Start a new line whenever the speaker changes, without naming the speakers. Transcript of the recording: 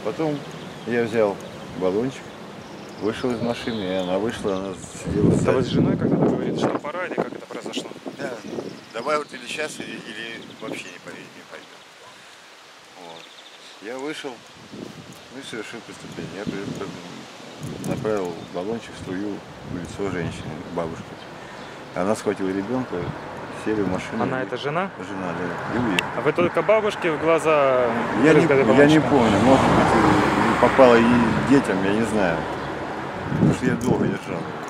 Потом я взял баллончик, вышел из машины, и она вышла, она сидела
Это вы с
сзади.
женой когда говорит, что пора, или как это произошло?
Да, давай вот или сейчас, или вообще не пойдет. Вот. Я вышел, ну и совершил преступление. Я направил баллончик, струю в лицо женщины, бабушки. Она схватила ребенка, сели в машину.
Она это жена?
Жена, да, и уехала.
А вы только бабушке в глаза
Я не
баллончиком?
помню, может быть, попало и детям, я не знаю. Потому что я долго держал.